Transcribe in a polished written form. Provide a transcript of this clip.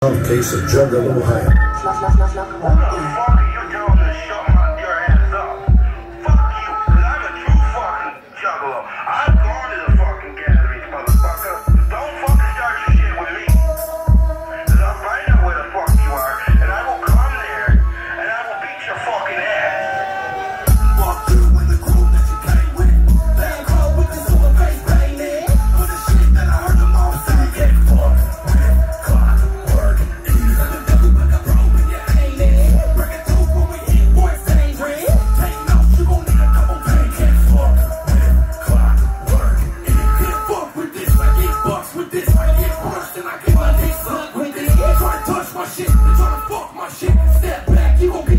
Case of Juggalo Ohio. Touch my shit, tryna fuck my shit. Step back, you gon' get